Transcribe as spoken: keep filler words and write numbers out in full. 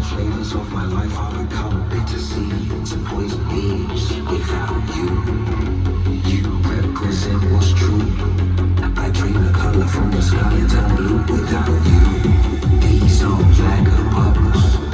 the flavors of my life are become bitter seeds and poison leaves without you. You represent what's true. I dream the color from the sky and turn blue without you. These songs like a bubbles.